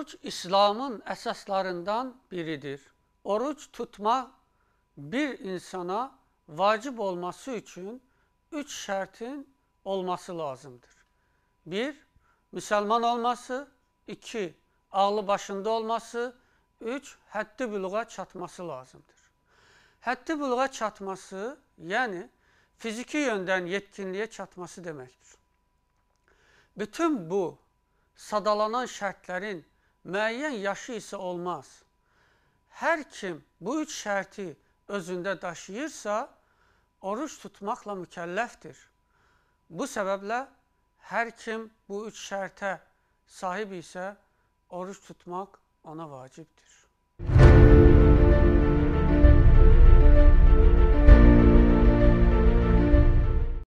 Oruç İslam'ın esaslarından biridir. Oruç tutma bir insana vacip olması için 3 şartın olması lazımdır. 1. Müslüman olması. 2. Ağlı başında olması. 3. Haddi buluğa çatması lazımdır. Haddi buluğa çatması, yani fiziki yönden yetkinliğe çatması demektir. Bütün bu sadalanan şərtlərin müəyyən yaşı isə olmaz. Hər kim bu 3 şərti özündə daşıyırsa, oruç tutmaqla mükəlləfdir. Bu səbəblə hər kim bu 3 şərtə sahib isə, oruç tutmaq ona vacibdir.